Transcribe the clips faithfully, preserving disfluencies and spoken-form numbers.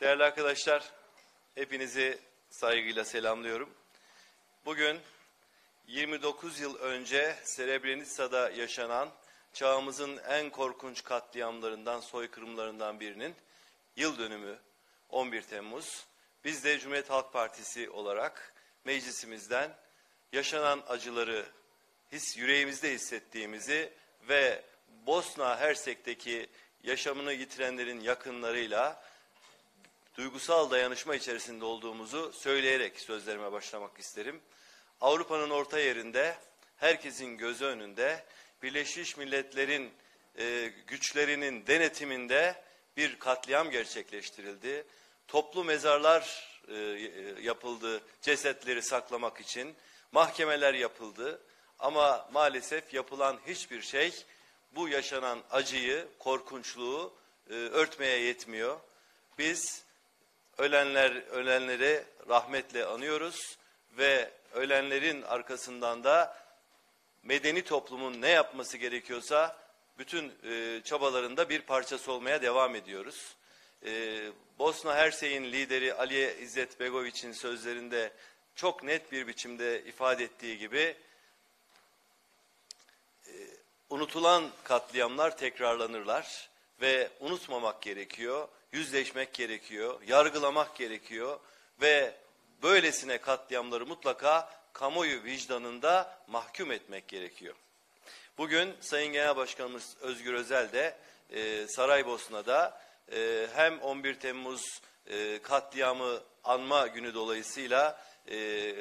Değerli arkadaşlar, hepinizi saygıyla selamlıyorum. Bugün yirmi dokuz yıl önce Srebrenica'da yaşanan çağımızın en korkunç katliamlarından, soykırımlarından birinin yıl dönümü on bir Temmuz. Biz de Cumhuriyet Halk Partisi olarak meclisimizden yaşanan acıları his, yüreğimizde hissettiğimizi ve Bosna Hersek'teki yaşamını yitirenlerin yakınlarıyla duygusal dayanışma içerisinde olduğumuzu söyleyerek sözlerime başlamak isterim. Avrupa'nın orta yerinde, herkesin gözü önünde, Birleşmiş Milletler'in e, güçlerinin denetiminde bir katliam gerçekleştirildi. Toplu mezarlar e, yapıldı cesetleri saklamak için, mahkemeler yapıldı. Ama maalesef yapılan hiçbir şey bu yaşanan acıyı, korkunçluğu e, örtmeye yetmiyor. Biz ölenler ölenleri rahmetle anıyoruz ve ölenlerin arkasından da medeni toplumun ne yapması gerekiyorsa bütün e, çabalarında bir parçası olmaya devam ediyoruz. E, Bosna Hersek'in lideri Aliye İzzet Begoviç'in sözlerinde çok net bir biçimde ifade ettiği gibi e, unutulan katliamlar tekrarlanırlar ve unutmamak gerekiyor, yüzleşmek gerekiyor, yargılamak gerekiyor ve böylesine katliamları mutlaka kamuoyu vicdanında mahkum etmek gerekiyor. Bugün Sayın Genel Başkanımız Özgür Özel de e, Saraybosna'da e, hem on bir Temmuz e, katliamı anma günü dolayısıyla e,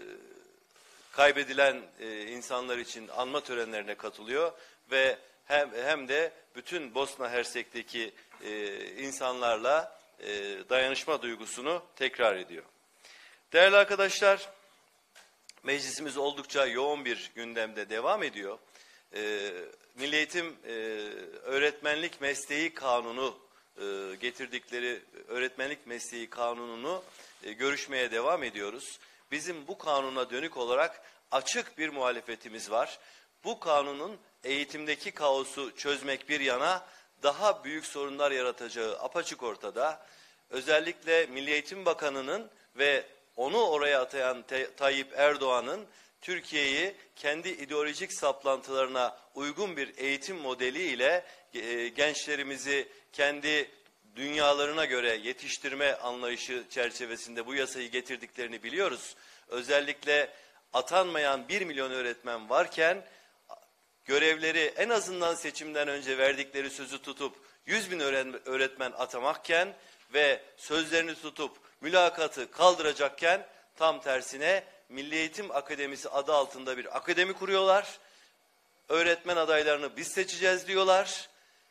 kaybedilen e, insanlar için anma törenlerine katılıyor ve hem, hem de bütün Bosna Hersek'teki e, insanlarla e, dayanışma duygusunu tekrar ediyor. Değerli arkadaşlar, meclisimiz oldukça yoğun bir gündemde devam ediyor. E, Milli Eğitim e, Öğretmenlik Mesleği Kanunu e, getirdikleri Öğretmenlik Mesleği Kanunu'nu e, görüşmeye devam ediyoruz. Bizim bu kanuna dönük olarak açık bir muhalefetimiz var. Bu kanunun eğitimdeki kaosu çözmek bir yana daha büyük sorunlar yaratacağı apaçık ortada. Özellikle Milli Eğitim Bakanı'nın ve onu oraya atayan Tayyip Erdoğan'ın Türkiye'yi kendi ideolojik saplantılarına uygun bir eğitim modeliyle e, gençlerimizi kendi dünyalarına göre yetiştirme anlayışı çerçevesinde bu yasayı getirdiklerini biliyoruz. Özellikle atanmayan bir milyon öğretmen varken görevleri en azından seçimden önce verdikleri sözü tutup yüz bin öğretmen atamakken ve sözlerini tutup mülakatı kaldıracakken tam tersine Milli Eğitim Akademisi adı altında bir akademi kuruyorlar. Öğretmen adaylarını biz seçeceğiz diyorlar.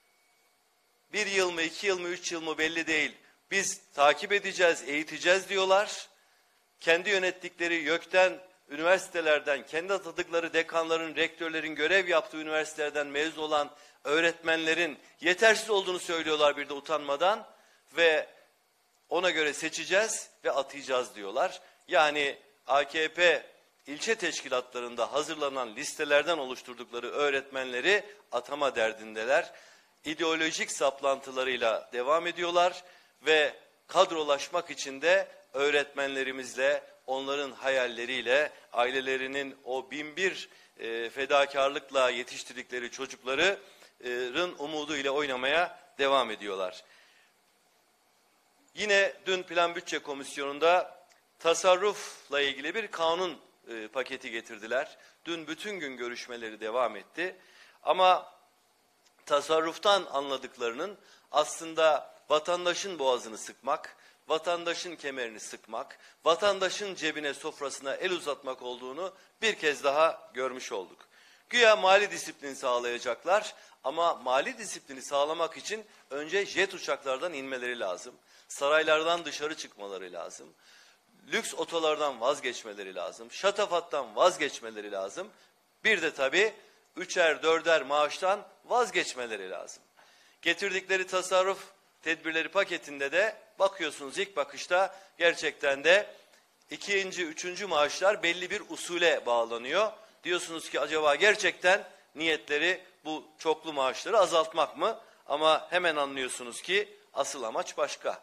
Bir yıl mı, iki yıl mı, üç yıl mı belli değil. Biz takip edeceğiz, eğiteceğiz diyorlar. Kendi yönettikleri YÖK'ten, üniversitelerden, kendi atadıkları dekanların, rektörlerin görev yaptığı üniversitelerden mezun olan öğretmenlerin yetersiz olduğunu söylüyorlar bir de utanmadan ve ona göre seçeceğiz ve atayacağız diyorlar. Yani A K P ilçe teşkilatlarında hazırlanan listelerden oluşturdukları öğretmenleri atama derdindeler. İdeolojik saplantılarıyla devam ediyorlar ve kadrolaşmak için de öğretmenlerimizle, onların hayalleriyle, ailelerinin o bin bir e, fedakarlıkla yetiştirdikleri çocukların umuduyla oynamaya devam ediyorlar. Yine dün Plan Bütçe Komisyonu'nda tasarrufla ilgili bir kanun e, paketi getirdiler. Dün bütün gün görüşmeleri devam etti. Ama tasarruftan anladıklarının aslında vatandaşın boğazını sıkmak, vatandaşın kemerini sıkmak, vatandaşın cebine, sofrasına el uzatmak olduğunu bir kez daha görmüş olduk. Güya mali disiplin sağlayacaklar ama mali disiplini sağlamak için önce jet uçaklardan inmeleri lazım. Saraylardan dışarı çıkmaları lazım. Lüks otolardan vazgeçmeleri lazım. Şatafattan vazgeçmeleri lazım. Bir de tabii üçer dörder maaştan vazgeçmeleri lazım. Getirdikleri tasarruf tedbirleri paketinde de bakıyorsunuz ilk bakışta gerçekten de ikinci, üçüncü maaşlar belli bir usule bağlanıyor. Diyorsunuz ki acaba gerçekten niyetleri bu çoklu maaşları azaltmak mı? Ama hemen anlıyorsunuz ki asıl amaç başka.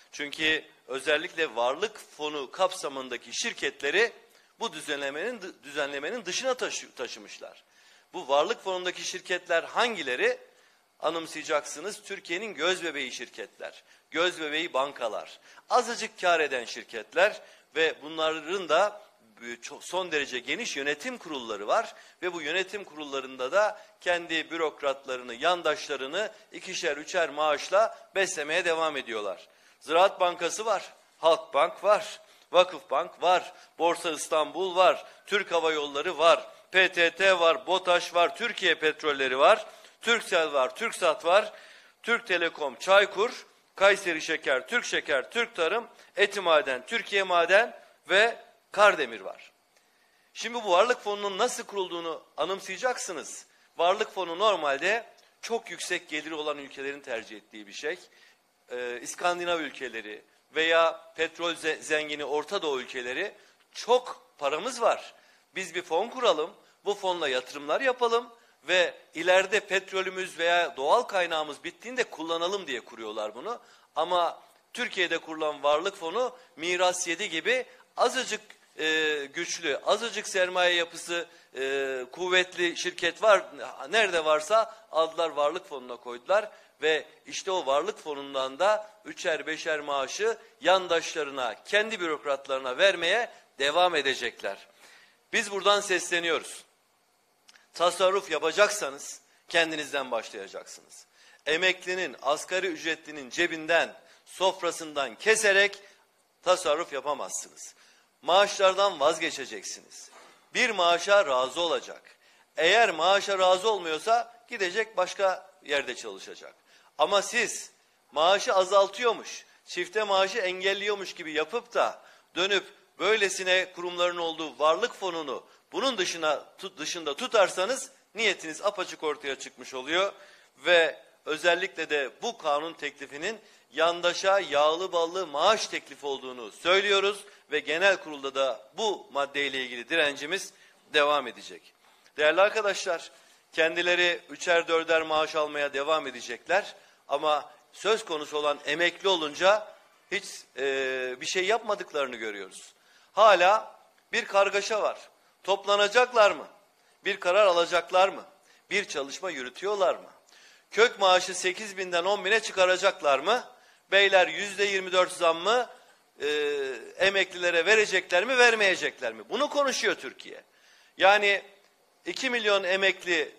Çünkü özellikle varlık fonu kapsamındaki şirketleri bu düzenlemenin düzenlemenin dışına taşı, taşımışlar. Bu varlık fonundaki şirketler hangileri? Anımsayacaksınız, Türkiye'nin gözbebeği şirketler, gözbebeği bankalar, azıcık kar eden şirketler ve bunların da son derece geniş yönetim kurulları var ve bu yönetim kurullarında da kendi bürokratlarını, yandaşlarını ikişer üçer maaşla beslemeye devam ediyorlar. Ziraat Bankası var, Halkbank var, Vakıfbank var, Borsa İstanbul var, Türk Hava Yolları var, P T T var, BOTAŞ var, Türkiye Petrolleri var, Turkcell var, TürkSat var, Türk Telekom, Çaykur, Kayseri Şeker, Türk Şeker, Türk Tarım, Etimaden, Türkiye Maden ve Kardemir var. Şimdi bu varlık fonunun nasıl kurulduğunu anımsayacaksınız. Varlık fonu normalde çok yüksek geliri olan ülkelerin tercih ettiği bir şey. Ee, İskandinav ülkeleri veya petrol zengini Orta Doğu ülkeleri, çok paramız var. Biz bir fon kuralım, bu fonla yatırımlar yapalım ve ileride petrolümüz veya doğal kaynağımız bittiğinde kullanalım diye kuruyorlar bunu. Ama Türkiye'de kurulan varlık fonu Miras yedi gibi azıcık e, güçlü, azıcık sermaye yapısı e, kuvvetli şirket var. Nerede varsa aldılar, varlık fonuna koydular ve işte o varlık fonundan da üçer beşer maaşı yandaşlarına, kendi bürokratlarına vermeye devam edecekler. Biz buradan sesleniyoruz. Tasarruf yapacaksanız kendinizden başlayacaksınız. Emeklinin, asgari ücretlinin cebinden, sofrasından keserek tasarruf yapamazsınız. Maaşlardan vazgeçeceksiniz. Bir maaşa razı olacak. Eğer maaşa razı olmuyorsa gidecek başka yerde çalışacak. Ama siz maaşı azaltıyormuş, çifte maaşı engelliyormuş gibi yapıp da dönüp böylesine kurumların olduğu varlık fonunu bunun dışına dışında tutarsanız niyetiniz apaçık ortaya çıkmış oluyor ve özellikle de bu kanun teklifinin yandaşa yağlı ballı maaş teklifi olduğunu söylüyoruz ve genel kurulda da bu maddeyle ilgili direncimiz devam edecek. Değerli arkadaşlar, kendileri üçer dörder maaş almaya devam edecekler ama söz konusu olan emekli olunca hiç e, bir şey yapmadıklarını görüyoruz. Hala bir kargaşa var. Toplanacaklar mı? Bir karar alacaklar mı? Bir çalışma yürütüyorlar mı? Kök maaşı sekiz binden on bine çıkaracaklar mı? Beyler yüzde yirmi dört zammı e, emeklilere verecekler mi, vermeyecekler mi? Bunu konuşuyor Türkiye. Yani iki milyon emekli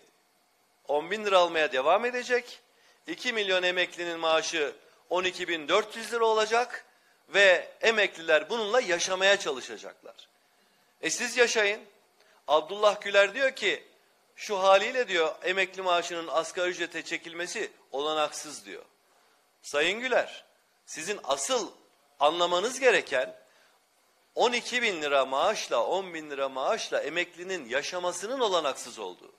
on bin lira almaya devam edecek. iki milyon emeklinin maaşı on iki bin dört yüz lira olacak ve emekliler bununla yaşamaya çalışacaklar. E siz yaşayın. Abdullah Güler diyor ki şu haliyle diyor emekli maaşının asgari ücrete çekilmesi olanaksız diyor. Sayın Güler, sizin asıl anlamanız gereken on iki bin lira maaşla, on bin lira maaşla emeklinin yaşamasının olanaksız olduğu.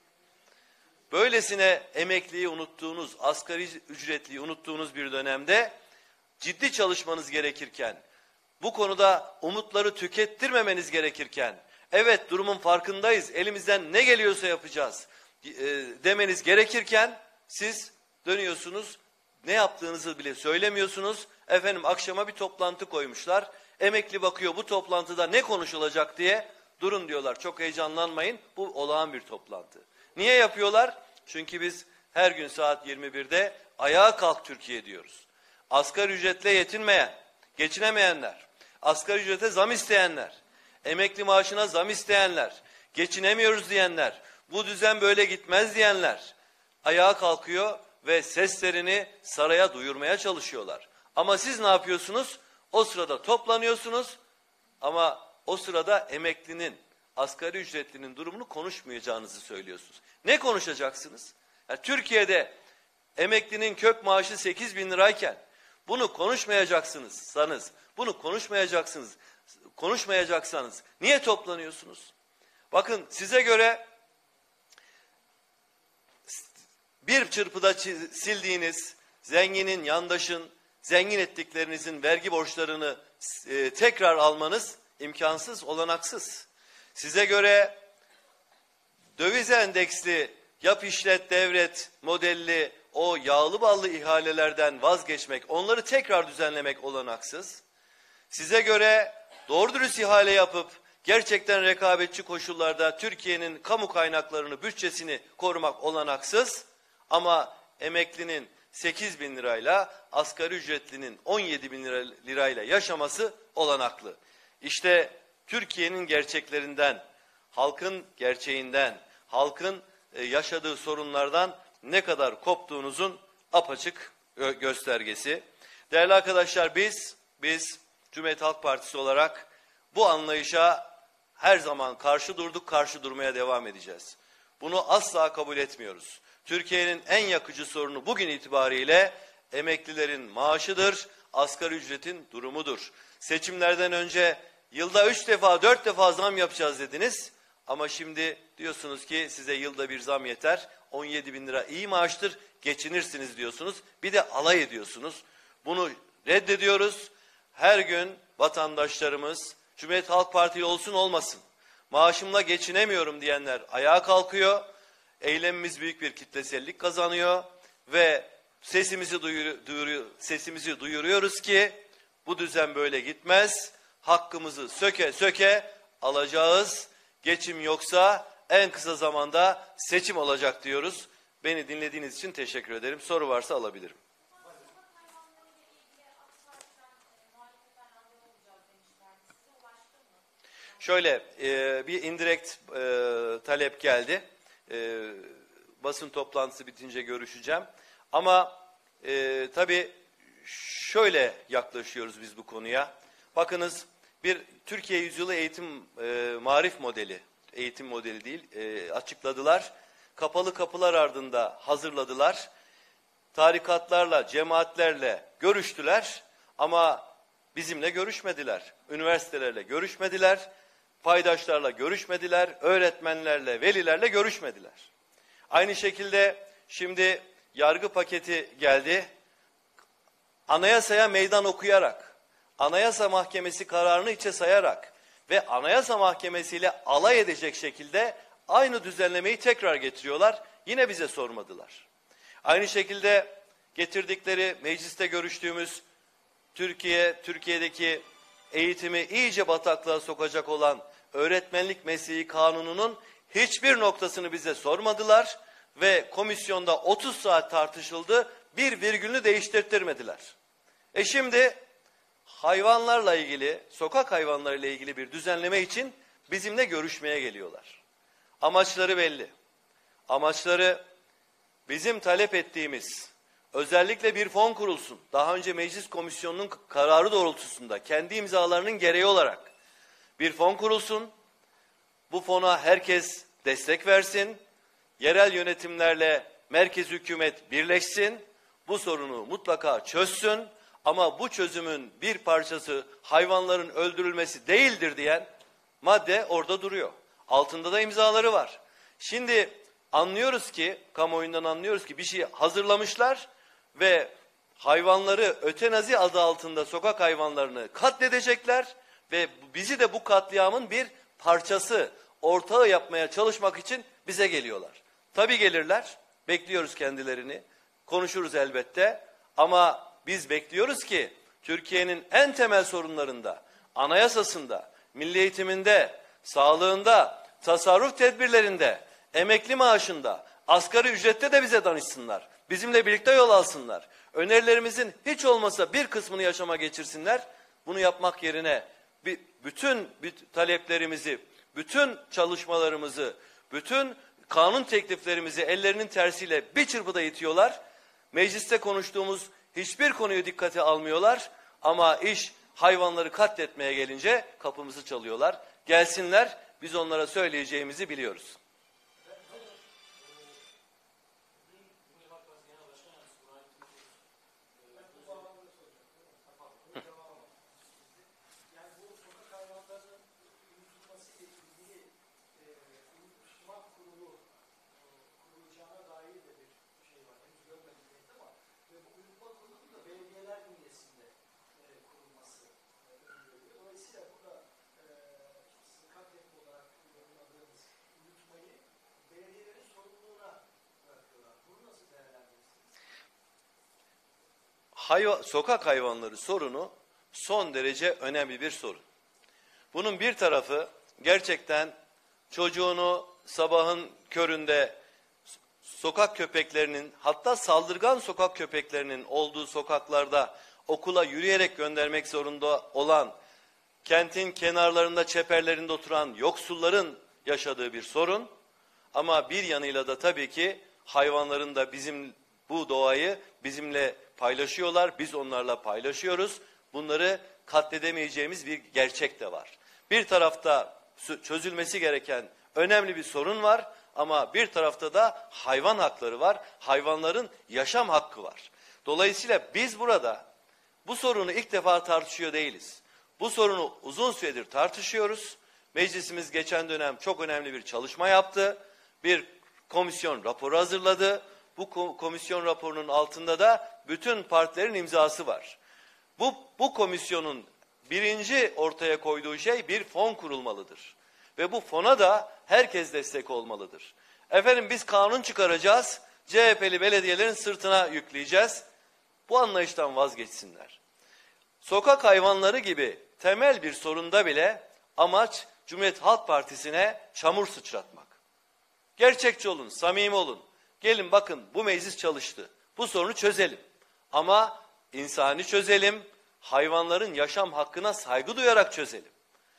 Böylesine emekliyi unuttuğunuz, asgari ücretliyi unuttuğunuz bir dönemde ciddi çalışmanız gerekirken, bu konuda umutları tükettirmemeniz gerekirken, evet durumun farkındayız, elimizden ne geliyorsa yapacağız e, demeniz gerekirken siz dönüyorsunuz, ne yaptığınızı bile söylemiyorsunuz. Efendim akşama bir toplantı koymuşlar, emekli bakıyor bu toplantıda ne konuşulacak diye, durun diyorlar çok heyecanlanmayın, bu olağan bir toplantı. Niye yapıyorlar? Çünkü biz her gün saat yirmi birde ayağa kalk Türkiye diyoruz. Asgari ücretle yetinmeyen, geçinemeyenler, asgari ücrete zam isteyenler, emekli maaşına zam isteyenler, geçinemiyoruz diyenler, bu düzen böyle gitmez diyenler ayağa kalkıyor ve seslerini saraya duyurmaya çalışıyorlar. Ama siz ne yapıyorsunuz? O sırada toplanıyorsunuz ama o sırada emeklinin, asgari ücretlinin durumunu konuşmayacağınızı söylüyorsunuz. Ne konuşacaksınız? Yani Türkiye'de emeklinin kök maaşı sekiz bin lirayken bunu konuşmayacaksınız, bunu konuşmayacaksınız, konuşmayacaksanız niye toplanıyorsunuz? Bakın size göre bir çırpıda sildiğiniz zenginin, yandaşın, zengin ettiklerinizin vergi borçlarını e, tekrar almanız imkansız, olanaksız. Size göre döviz endeksli, yap işlet devret modelli o yağlı ballı ihalelerden vazgeçmek, onları tekrar düzenlemek olanaksız. Size göre doğru dürüst ihale yapıp gerçekten rekabetçi koşullarda Türkiye'nin kamu kaynaklarını, bütçesini korumak olanaksız. Ama emeklinin sekiz bin lirayla, asgari ücretlinin on yedi bin lira, lirayla yaşaması olanaklı. İşte Türkiye'nin gerçeklerinden, halkın gerçeğinden, halkın e, yaşadığı sorunlardan ne kadar koptuğunuzun apaçık gö göstergesi. Değerli arkadaşlar, biz, biz Cumhuriyet Halk Partisi olarak bu anlayışa her zaman karşı durduk, karşı durmaya devam edeceğiz. Bunu asla kabul etmiyoruz. Türkiye'nin en yakıcı sorunu bugün itibariyle emeklilerin maaşıdır, asgari ücretin durumudur. Seçimlerden önce yılda üç defa, dört defa zam yapacağız dediniz. Ama şimdi diyorsunuz ki size yılda bir zam yeter, on yedi bin lira iyi maaştır, geçinirsiniz diyorsunuz. Bir de alay ediyorsunuz. Bunu reddediyoruz. Her gün vatandaşlarımız, Cumhuriyet Halk Partili olsun olmasın, maaşımla geçinemiyorum diyenler ayağa kalkıyor. Eylemimiz büyük bir kitlesellik kazanıyor ve sesimizi duyur, duyur, sesimizi duyuruyoruz ki bu düzen böyle gitmez. Hakkımızı söke söke alacağız. Geçim yoksa en kısa zamanda seçim olacak diyoruz. Beni dinlediğiniz için teşekkür ederim. Soru varsa alabilirim. Şöyle e, bir indirekt e, talep geldi. E, basın toplantısı bitince görüşeceğim. Ama e, tabii şöyle yaklaşıyoruz biz bu konuya. Bakınız, bir Türkiye Yüzyılı Eğitim e, Marif modeli, eğitim modeli değil, e, açıkladılar. Kapalı kapılar ardında hazırladılar. Tarikatlarla, cemaatlerle görüştüler ama bizimle görüşmediler. Üniversitelerle görüşmediler. Paydaşlarla görüşmediler, öğretmenlerle, velilerle görüşmediler. Aynı şekilde şimdi yargı paketi geldi. Anayasaya meydan okuyarak, Anayasa Mahkemesi kararını içe sayarak ve Anayasa Mahkemesi ile alay edecek şekilde aynı düzenlemeyi tekrar getiriyorlar. Yine bize sormadılar. Aynı şekilde getirdikleri, mecliste görüştüğümüz Türkiye, Türkiye'deki eğitimi iyice bataklığa sokacak olan öğretmenlik mesleği kanununun hiçbir noktasını bize sormadılar ve komisyonda otuz saat tartışıldı, bir virgülünü değiştirtmediler. E şimdi hayvanlarla ilgili, sokak hayvanlarıyla ilgili bir düzenleme için bizimle görüşmeye geliyorlar. Amaçları belli. Amaçları bizim talep ettiğimiz, özellikle bir fon kurulsun. Daha önce meclis komisyonunun kararı doğrultusunda kendi imzalarının gereği olarak bir fon kurulsun. Bu fona herkes destek versin. Yerel yönetimlerle merkez hükümet birleşsin. Bu sorunu mutlaka çözsün. Ama bu çözümün bir parçası hayvanların öldürülmesi değildir diyen madde orada duruyor. Altında da imzaları var. Şimdi anlıyoruz ki, kamuoyundan anlıyoruz ki bir şey hazırlamışlar ve hayvanları ötenazi adı altında sokak hayvanlarını katledecekler ve bizi de bu katliamın bir parçası, ortağı yapmaya çalışmak için bize geliyorlar. Tabii gelirler, bekliyoruz kendilerini, konuşuruz elbette ama biz bekliyoruz ki Türkiye'nin en temel sorunlarında, anayasasında, milli eğitiminde, sağlığında, tasarruf tedbirlerinde, emekli maaşında, asgari ücrette de bize danışsınlar. Bizimle birlikte yol alsınlar. Önerilerimizin hiç olmasa bir kısmını yaşama geçirsinler. Bunu yapmak yerine bütün taleplerimizi, bütün çalışmalarımızı, bütün kanun tekliflerimizi ellerinin tersiyle bir çırpıda itiyorlar. Mecliste konuştuğumuz hiçbir konuyu dikkate almıyorlar. Ama iş hayvanları katletmeye gelince kapımızı çalıyorlar. Gelsinler, biz onlara söyleyeceğimizi biliyoruz. hayva, sokak hayvanları sorunu son derece önemli bir sorun. Bunun bir tarafı gerçekten çocuğunu sabahın köründe sokak köpeklerinin, hatta saldırgan sokak köpeklerinin olduğu sokaklarda okula yürüyerek göndermek zorunda olan, kentin kenarlarında, çeperlerinde oturan yoksulların yaşadığı bir sorun. Ama bir yanıyla da tabii ki hayvanların da bizim bu doğayı bizimle paylaşıyorlar, biz onlarla paylaşıyoruz. Bunları katledemeyeceğimiz bir gerçek de var. Bir tarafta çözülmesi gereken önemli bir sorun var ama bir tarafta da hayvan hakları var, hayvanların yaşam hakkı var. Dolayısıyla biz burada bu sorunu ilk defa tartışıyor değiliz. Bu sorunu uzun süredir tartışıyoruz. Meclisimiz geçen dönem çok önemli bir çalışma yaptı. Bir komisyon raporu hazırladı. Bu komisyon raporunun altında da bütün partilerin imzası var. Bu, bu komisyonun birinci ortaya koyduğu şey bir fon kurulmalıdır. Ve bu fona da herkes destek olmalıdır. Efendim biz kanun çıkaracağız, C H P'li belediyelerin sırtına yükleyeceğiz. Bu anlayıştan vazgeçsinler. Sokak hayvanları gibi temel bir sorunda bile amaç Cumhuriyet Halk Partisi'ne çamur sıçratmak. Gerçekçi olun, samimi olun. Gelin bakın bu meclis çalıştı. Bu sorunu çözelim. Ama insani çözelim, hayvanların yaşam hakkına saygı duyarak çözelim.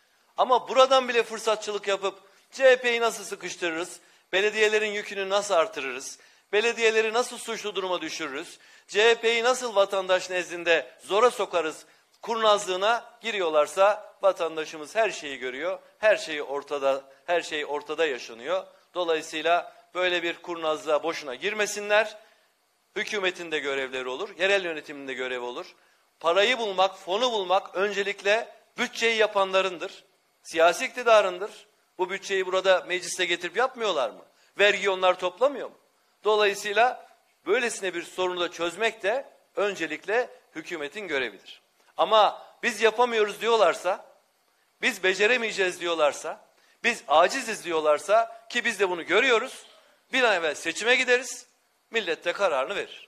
Ama buradan bile fırsatçılık yapıp C H P'yi nasıl sıkıştırırız, belediyelerin yükünü nasıl artırırız, belediyeleri nasıl suçlu duruma düşürürüz, C H P'yi nasıl vatandaş nezdinde zora sokarız kurnazlığına giriyorlarsa vatandaşımız her şeyi görüyor, her şeyi ortada, her şey ortada yaşanıyor. Dolayısıyla böyle bir kurnazlığa boşuna girmesinler. Hükümetin de görevleri olur, yerel yönetimin de görevi olur. Parayı bulmak, fonu bulmak öncelikle bütçeyi yapanlarındır. Siyasi iktidarındır. Bu bütçeyi burada mecliste getirip yapmıyorlar mı? Vergiyi onlar toplamıyor mu? Dolayısıyla böylesine bir sorunu da çözmek de öncelikle hükümetin görevidir. Ama biz yapamıyoruz diyorlarsa, biz beceremeyeceğiz diyorlarsa, biz aciziz diyorlarsa ki biz de bunu görüyoruz, bir an evvel seçime gideriz, millet de kararını verir.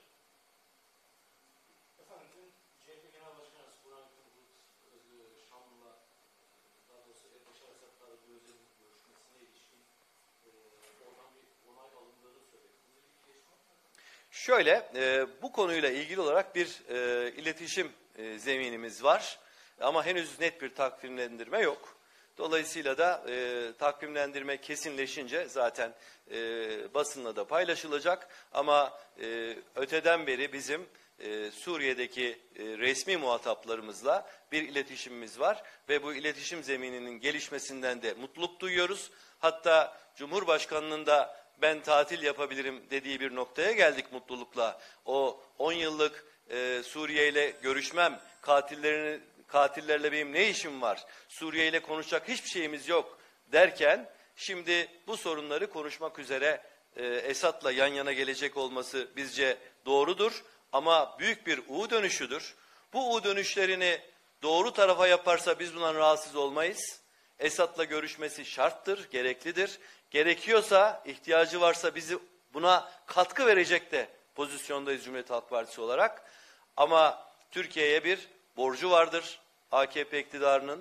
Şöyle, e, bu konuyla ilgili olarak bir e, iletişim e, zeminimiz var ama henüz net bir takvimlendirme yok. Dolayısıyla da e, takvimlendirme kesinleşince zaten e, basınla da paylaşılacak ama e, öteden beri bizim e, Suriye'deki e, resmi muhataplarımızla bir iletişimimiz var ve bu iletişim zemininin gelişmesinden de mutluluk duyuyoruz. Hatta Cumhurbaşkanı'nın da ben tatil yapabilirim dediği bir noktaya geldik mutlulukla. O on yıllık e, Suriye ile görüşmem, katillerini, katillerle benim ne işim var, Suriye ile konuşacak hiçbir şeyimiz yok derken, şimdi bu sorunları konuşmak üzere e, Esad'la yan yana gelecek olması bizce doğrudur. Ama büyük bir U dönüşüdür. Bu U dönüşlerini doğru tarafa yaparsa biz bundan rahatsız olmayız. Esad'la görüşmesi şarttır, gereklidir. Gerekiyorsa, ihtiyacı varsa bizi buna katkı verecek de pozisyondayız Cumhuriyet Halk Partisi olarak. Ama Türkiye'ye bir borcu vardır A K P iktidarının.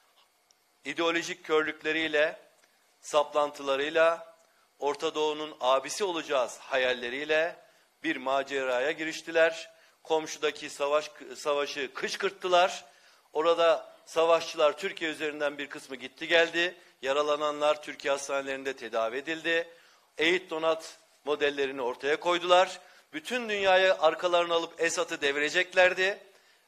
İdeolojik körlükleriyle, saplantılarıyla, Orta Doğu'nun abisi olacağız hayalleriyle bir maceraya giriştiler. Komşudaki savaş savaşı kışkırttılar. Orada savaşçılar Türkiye üzerinden bir kısmı gitti geldi. Yaralananlar Türkiye hastanelerinde tedavi edildi. Eğit donat modellerini ortaya koydular. Bütün dünyayı arkalarına alıp Esad'ı devireceklerdi.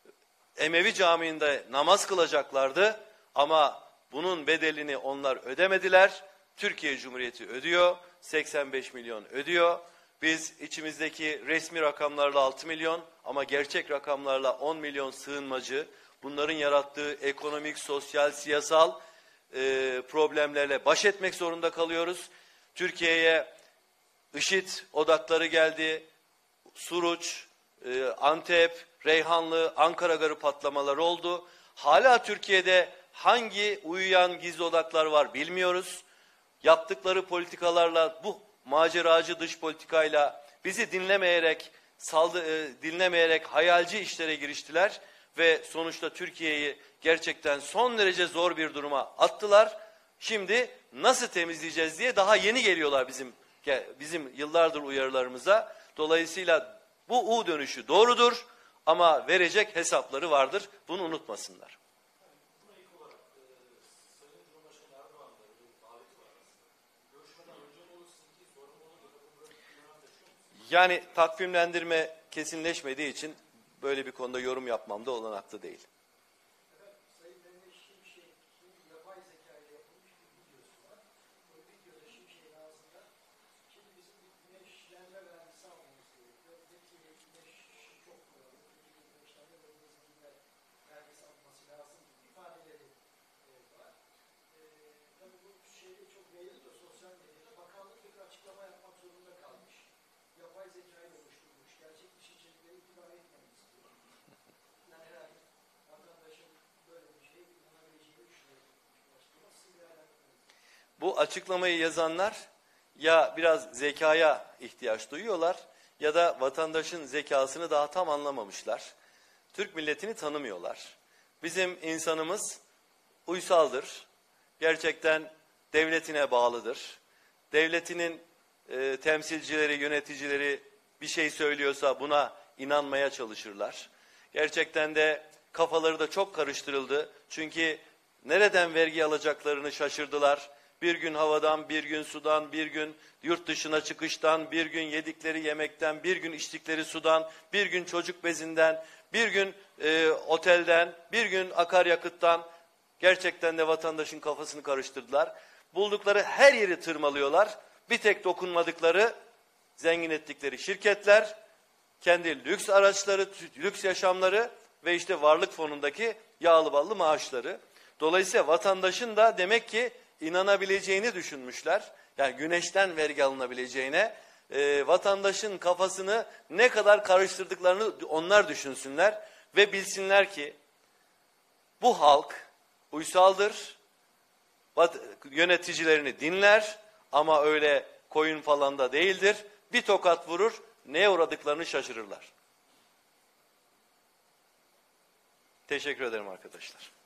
Emevi Camii'nde namaz kılacaklardı. Ama bunun bedelini onlar ödemediler. Türkiye Cumhuriyeti ödüyor. seksen beş milyon ödüyor. Biz içimizdeki resmi rakamlarla altı milyon ama gerçek rakamlarla on milyon sığınmacı, bunların yarattığı ekonomik, sosyal, siyasal e, problemlerle baş etmek zorunda kalıyoruz. Türkiye'ye IŞİD odakları geldi, Suruç, e, Antep, Reyhanlı, Ankara Garı patlamaları oldu. Hala Türkiye'de hangi uyuyan gizli odaklar var bilmiyoruz. Yaptıkları politikalarla, bu maceracı dış politikayla bizi dinlemeyerek saldı, e, dinlemeyerek hayalci işlere giriştiler ve sonuçta Türkiye'yi gerçekten son derece zor bir duruma attılar. Şimdi nasıl temizleyeceğiz diye daha yeni geliyorlar bizim bizim yıllardır uyarılarımıza. Dolayısıyla bu U dönüşü doğrudur ama verecek hesapları vardır. Bunu unutmasınlar. Yani takvimlendirme kesinleşmediği için böyle bir konuda yorum yapmamda olanaklı değil. Yapay zekayı oluşturmuş, gerçek dışı içerikleri itibar etmemiz istiyor. Yani herhalde vatandaşın böyle bir şey inanabileceğini düşünüyorum. Sizin değerlendirmeniz. Bu açıklamayı yazanlar ya biraz zekaya ihtiyaç duyuyorlar ya da vatandaşın zekasını daha tam anlamamışlar. Türk milletini tanımıyorlar. Bizim insanımız uysaldır. Gerçekten devletine bağlıdır. Devletinin e, temsilcileri, yöneticileri bir şey söylüyorsa buna inanmaya çalışırlar. Gerçekten de kafaları da çok karıştırıldı. Çünkü nereden vergi alacaklarını şaşırdılar. Bir gün havadan, bir gün sudan, bir gün yurt dışına çıkıştan, bir gün yedikleri yemekten, bir gün içtikleri sudan, bir gün çocuk bezinden, bir gün e, otelden, bir gün akaryakıttan. Gerçekten de vatandaşın kafasını karıştırdılar. Buldukları her yeri tırmalıyorlar. Bir tek dokunmadıkları, zengin ettikleri şirketler, kendi lüks araçları, lüks yaşamları ve işte varlık fonundaki yağlı ballı maaşları. Dolayısıyla vatandaşın da demek ki inanabileceğini düşünmüşler. Yani güneşten vergi alınabileceğine, e, vatandaşın kafasını ne kadar karıştırdıklarını onlar düşünsünler ve bilsinler ki bu halk uysaldır, yöneticilerini dinler ama öyle koyun falan da değildir. Bir tokat vurur, neye uğradıklarını şaşırırlar. Teşekkür ederim arkadaşlar.